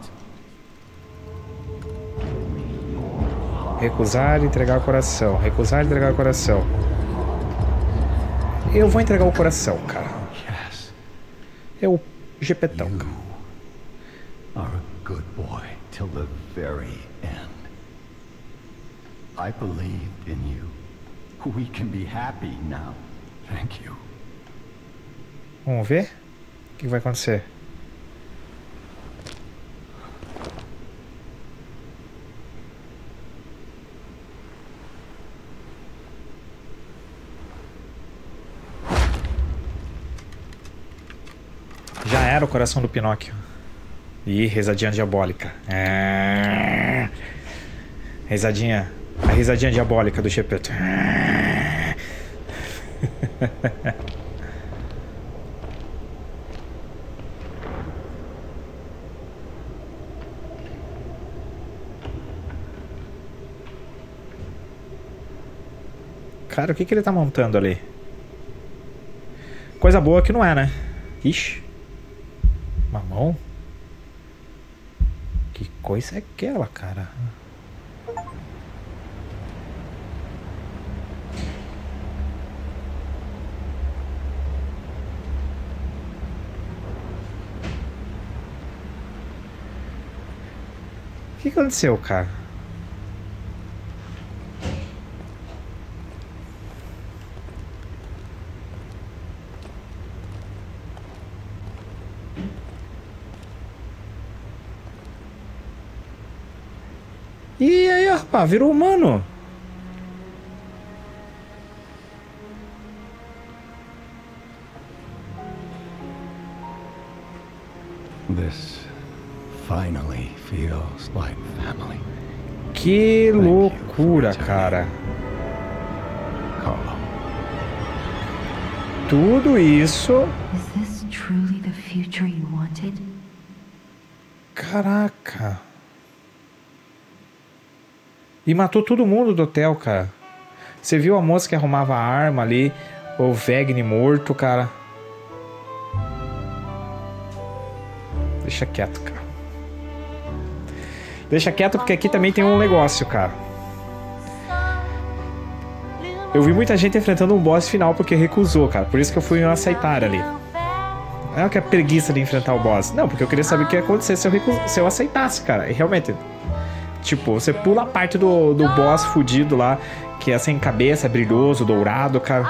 Recusar e entregar o coração. Recusar e entregar o coração. Eu vou entregar o coração, cara. Yes. É o Gepetão. You are a good boy till the very end. I believed in you. We can be happy now. Thank you. Vamos ver? O que vai acontecer? Já era o coração do Pinóquio. Ih, risadinha diabólica. É... Risadinha. A risadinha diabólica do Gepeto. Cara, o que que ele tá montando ali? Coisa boa que não é, né? Ixi. Mamão? Que coisa é aquela, cara? O que aconteceu, cara? E aí, rapaz, virou humano. This finally feels like family. Que loucura, cara. Carlo. Tudo isso. Is this truly the future you wanted? Caraca. E matou todo mundo do hotel, cara. Você viu a moça que arrumava a arma ali, o Vegni morto, cara. Deixa quieto, cara. Deixa quieto porque aqui também tem um negócio, cara. Eu vi muita gente enfrentando um boss final porque recusou, cara. Por isso que eu fui aceitar ali. Não é que é preguiça de enfrentar o boss. Não, porque eu queria saber o que ia acontecer se eu, recus... se eu aceitasse, cara. E realmente... Tipo, você pula a parte do, do boss fudido lá, que é sem cabeça, brilhoso, dourado, cara.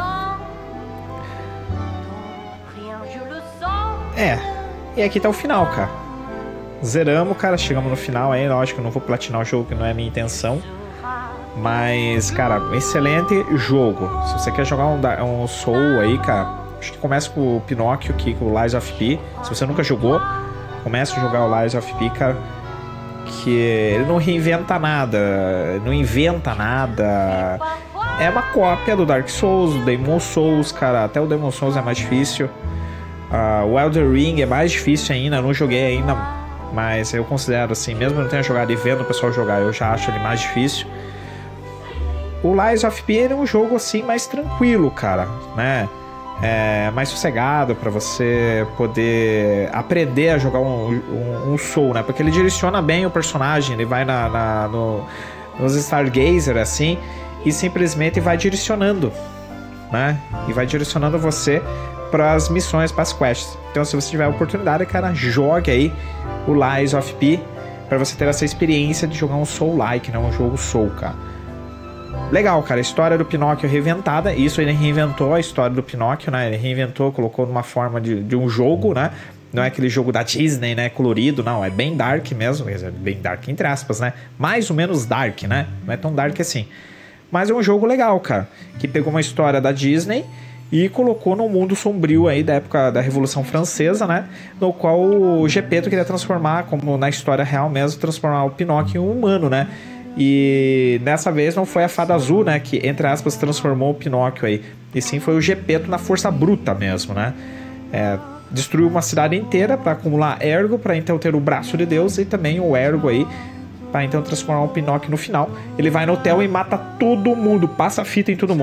É, e aqui tá o final, cara. Zeramos, cara, chegamos no final aí. Lógico que eu não vou platinar o jogo, que não é a minha intenção. Mas, cara, excelente jogo. Se você quer jogar um, um Soul aí, cara, acho que começa com o Pinóquio aqui, com o Lies of P. Se você nunca jogou, começa a jogar o Lies of P, cara. Que ele não reinventa nada, não inventa nada. É uma cópia do Dark Souls, do Demon Souls, cara. Até o Demon Souls é mais difícil. Uh, o Elden Ring é mais difícil ainda, não joguei ainda, mas eu considero assim, mesmo não tenha jogado e vendo o pessoal jogar, eu já acho ele mais difícil. O Lies of P é um jogo assim mais tranquilo, cara, né? É mais sossegado pra você poder aprender a jogar um, um, um Soul, né? Porque ele direciona bem o personagem, ele vai na, na, no, nos Stargazer, assim, e simplesmente vai direcionando, né? E vai direcionando você para as missões, para as quests. Então, se você tiver a oportunidade, cara, jogue aí o Lies of P para você ter essa experiência de jogar um Soul-like, né? Um jogo Soul, cara. Legal, cara, a história do Pinóquio reinventada. Isso ele reinventou a história do Pinóquio, né? Ele reinventou, colocou numa forma de, de um jogo, né? Não é aquele jogo da Disney, né? Colorido, não. É bem dark mesmo. É bem dark, entre aspas, né? Mais ou menos dark, né? Não é tão dark assim. Mas é um jogo legal, cara. Que pegou uma história da Disney e colocou num mundo sombrio aí da época da Revolução Francesa, né? No qual o Gepeto queria transformar, como na história real mesmo, transformar o Pinóquio em um humano, né? E dessa vez não foi a Fada Azul, né, que, entre aspas, transformou o Pinóquio aí. E sim foi o Gepeto na força bruta mesmo, né? É, destruiu uma cidade inteira para acumular ergo, para então ter o braço de Deus e também o ergo aí, para então transformar o Pinóquio no final. Ele vai no hotel e mata todo mundo, passa a fita em todo mundo.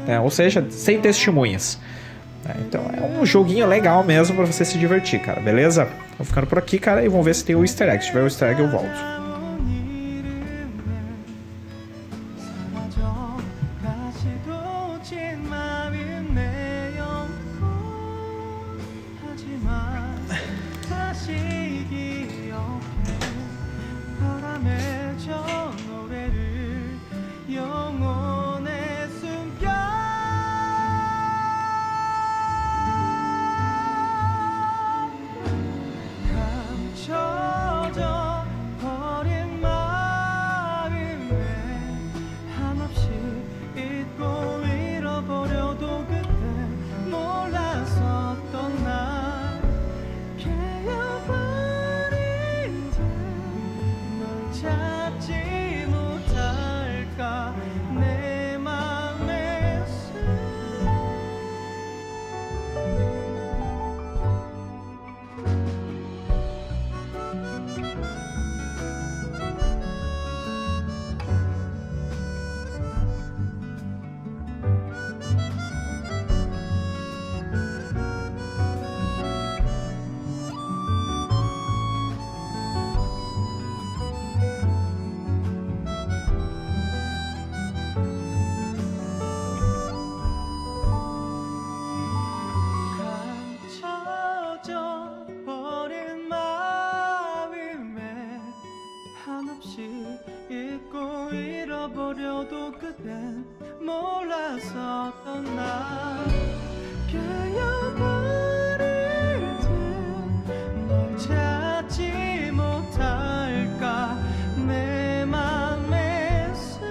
né? Ou seja, sem testemunhas. É, então é um joguinho legal mesmo pra você se divertir, cara, beleza? Vou ficando por aqui, cara, e vamos ver se tem o easter egg. Se tiver o easter egg, eu volto. 잃어버려도 그댄 몰랐었던 나 깨어버릴 듯널 찾지 못할까 내 맘에 서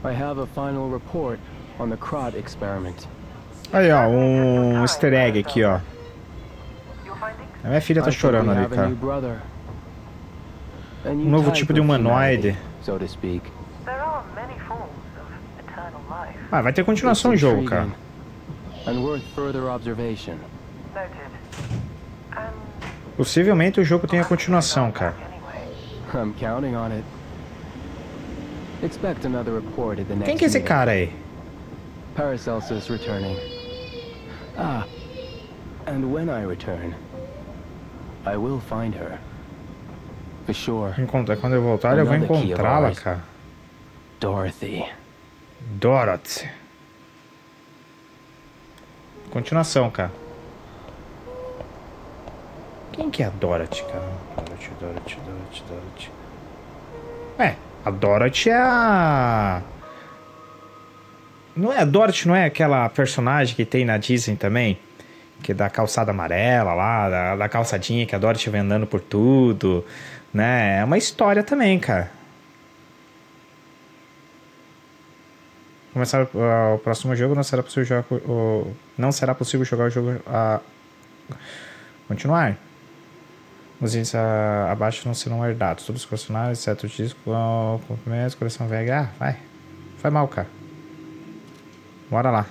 I have a final report on the Krat experiment. Aí, ó, um easter egg aqui, ó. A minha filha tá chorando ali, cara. Um novo tipo de humanoide. Ah, vai ter continuação do jogo, cara. Possivelmente o jogo tenha continuação, cara. Quem que é esse cara aí? Paracelsus returning. Ah, and when I return, I will find her. For sure. Encontra quando eu voltar, eu vou encontrá-la, cara. Dorothy. Dorothy. Continuação, cara. Quem que é a Dorothy, cara? Dorothy, Dorothy, Dorothy, Dorothy. É, a Dorothy é a... Não é a Dorothy, não é aquela personagem que tem na Disney também? Que é da calçada amarela lá, da, da calçadinha que a Dorothy vem andando por tudo, né? É uma história também, cara. Começar uh, o próximo jogo, não será possível jogar o, não será possível jogar o jogo a continuar. Os índices a, abaixo não serão herdados. Todos os colecionários, exceto o disco, cumprimentos, coleção velha. Ah, vai. Foi mal, cara. Bora lá.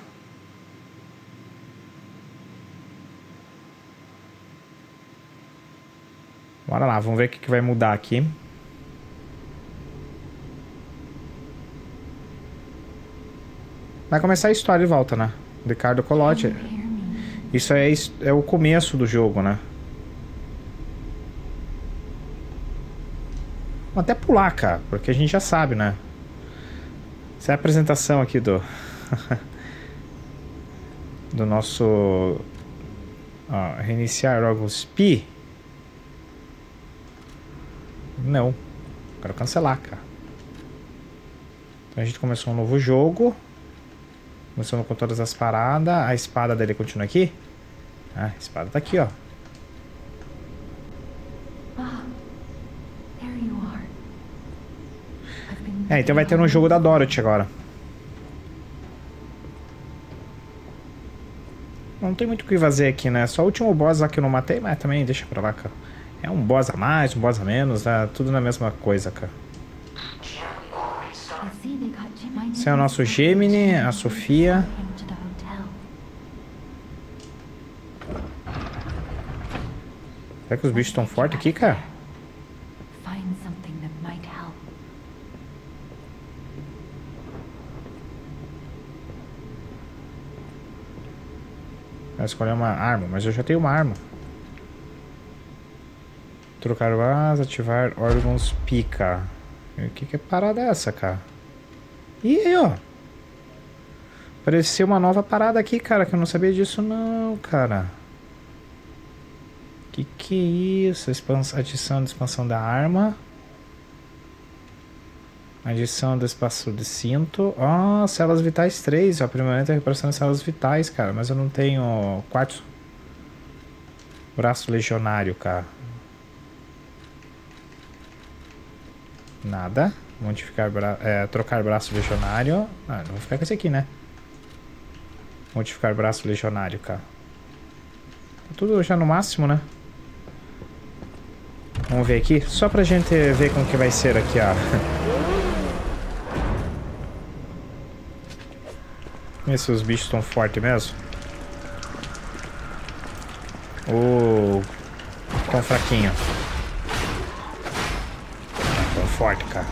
Bora lá, vamos ver o que, que vai mudar aqui. Vai começar a história de volta, né? Ricardo Colotti. Isso é, é o começo do jogo, né? Vou até pular, cara, porque a gente já sabe, né? Essa é a apresentação aqui do... do nosso... Ó, reiniciar logo o S P I. Não. Quero cancelar, cara. Então a gente começou um novo jogo. Começando com todas as paradas. A espada dele continua aqui? Ah, a espada tá aqui, ó. É, então vai ter um jogo da Dorothy agora. Não tem muito o que fazer aqui, né? Só o último boss lá que eu não matei, mas também deixa pra lá, cara. É um boss a mais, um boss a menos, né? Tudo na mesma coisa, cara. Esse é o nosso Gemini, a Sofia. Será que os bichos estão fortes aqui, cara? Vai escolher uma arma, mas eu já tenho uma arma. Trocar base, ativar órgãos pica. O que que é parada essa, cara? Ih, aí, ó. Apareceu uma nova parada aqui, cara, que eu não sabia disso não, cara. Que que é isso? Expansão, adição de expansão da arma. Adição do espaço de cinto. Ó, oh, células vitais três. Ó, primeiramente a reparação de células vitais, cara. Mas eu não tenho quarto braço legionário, cara. Nada. Modificar bra é, trocar braço legionário. Ah, não vou ficar com esse aqui, né? Modificar braço legionário, cara. Tá tudo já no máximo, né? Vamos ver aqui. Só pra gente ver como que vai ser aqui, ó. Ver se os bichos estão fortes mesmo. Ou tão fraquinho. Tão forte, cara.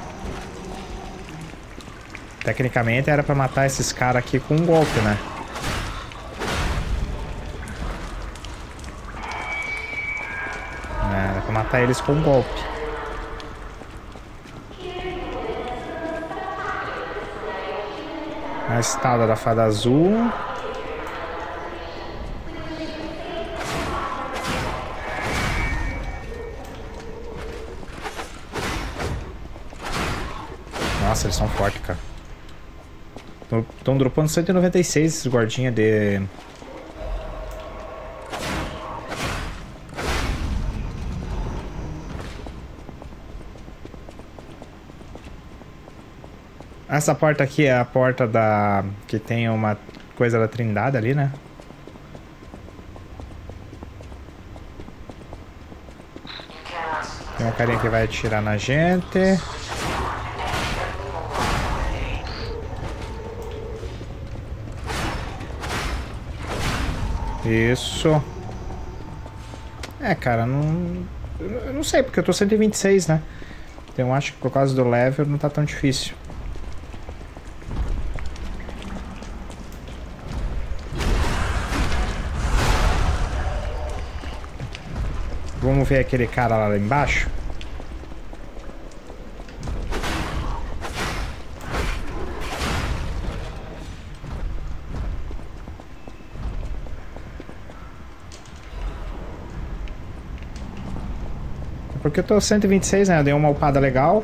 Tecnicamente era pra matar esses caras aqui com um golpe, né? É, era pra matar eles com um golpe. A estada da fada azul. Nossa, eles são fortes, cara. Estão dropando cento e noventa e seis esses guardinhas de... Essa porta aqui é a porta da... que tem uma coisa da Trindade ali, né? Tem um carinha que vai atirar na gente. Isso. É, cara, não... eu não sei, porque eu tô cento e vinte e seis, né? Então eu acho que por causa do level não tá tão difícil. Vamos ver aquele cara lá embaixo. Porque eu tô cento e vinte e seis, né? Eu dei uma upada legal.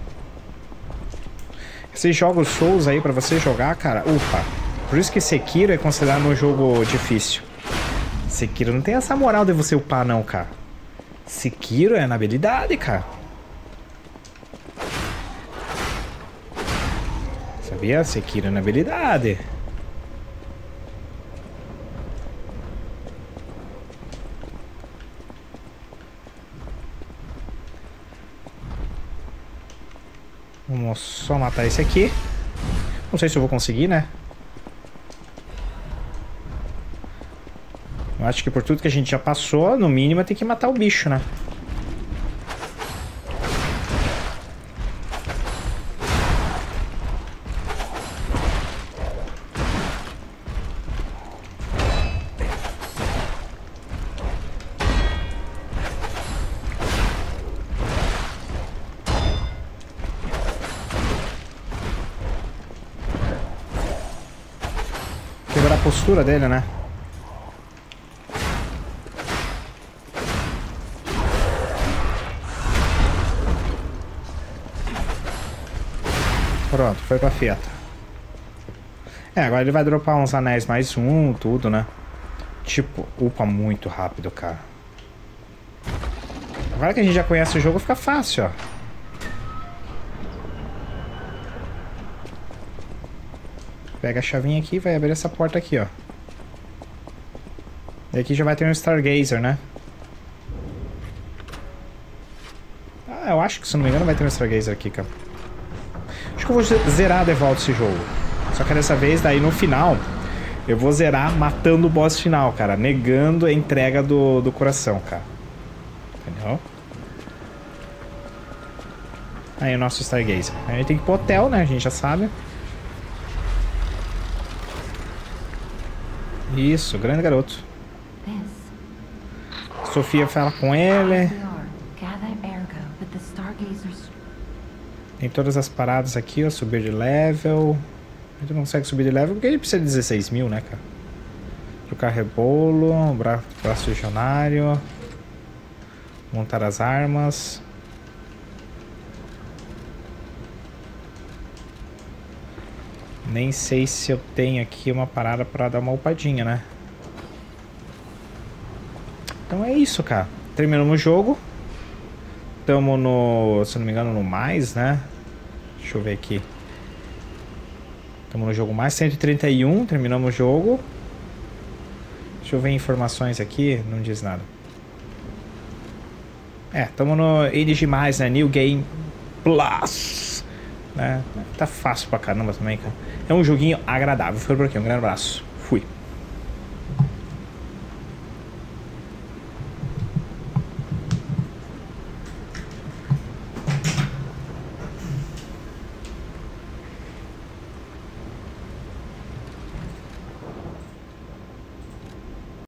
Esses jogos Souls aí pra você jogar, cara, upa. Por isso que Sekiro é considerado um jogo difícil. Sekiro não tem essa moral de você upar não, cara. Sekiro é na habilidade, cara. Sabia? Sekiro é na habilidade. Vamos só matar esse aqui. Não sei se eu vou conseguir, né? Eu acho que por tudo que a gente já passou, no mínimo tem que matar o bicho, né? Quebrar a postura dele, né? Pronto, foi pra feta. É, agora ele vai dropar uns anéis mais um, tudo, né? Tipo, upa muito rápido, cara. Agora que a gente já conhece o jogo, fica fácil, ó. Pega a chavinha aqui e vai abrir essa porta aqui, ó. E aqui já vai ter um Stargazer, né? Ah, eu acho que, se não me engano, vai ter um Stargazer aqui, cara. Acho que eu vou zerar de volta esse jogo. Só que dessa vez, daí no final, eu vou zerar matando o boss final, cara. Negando a entrega do, do coração, cara. Entendeu? Aí o nosso Stargazer. A gente tem que ir pro hotel, né? A gente já sabe. Isso, grande garoto. Sofia fala com ele. Tem todas as paradas aqui, ó. Subir de level. A gente não consegue subir de level porque ele precisa de dezesseis mil, né, cara? Trocar rebolo. Bra braço legionário. Montar as armas. Nem sei se eu tenho aqui uma parada pra dar uma upadinha, né? Então é isso, cara. Terminamos o jogo. Estamos no, se não me engano, no mais, né? Deixa eu ver aqui. Estamos no jogo mais, cento e trinta e um. Terminamos o jogo. Deixa eu ver informações aqui. Não diz nada. É, estamos no N G mais, né? New Game Plus. Né? Tá fácil pra caramba também, cara. É um joguinho agradável. Fica por aqui. Um grande abraço.